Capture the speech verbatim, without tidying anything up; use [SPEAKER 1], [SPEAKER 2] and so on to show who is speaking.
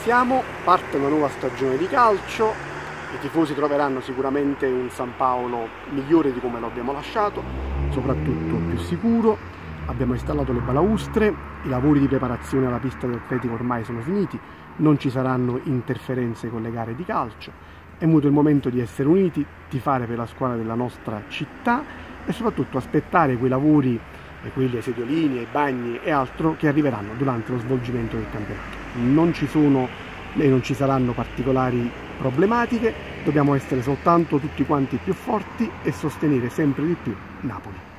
[SPEAKER 1] siamo, parte una nuova stagione di calcio, i tifosi troveranno sicuramente un San Paolo migliore di come lo abbiamo lasciato, soprattutto più sicuro. Abbiamo installato le balaustre, i lavori di preparazione alla pista del Atletico ormai sono finiti, non ci saranno interferenze con le gare di calcio, è venuto il momento di essere uniti, tifare per la squadra della nostra città e soprattutto aspettare quei lavori, quelli ai sediolini, ai bagni e altro, che arriveranno durante lo svolgimento del campionato. Non ci sono e non ci saranno particolari problematiche, dobbiamo essere soltanto tutti quanti più forti e sostenere sempre di più Napoli.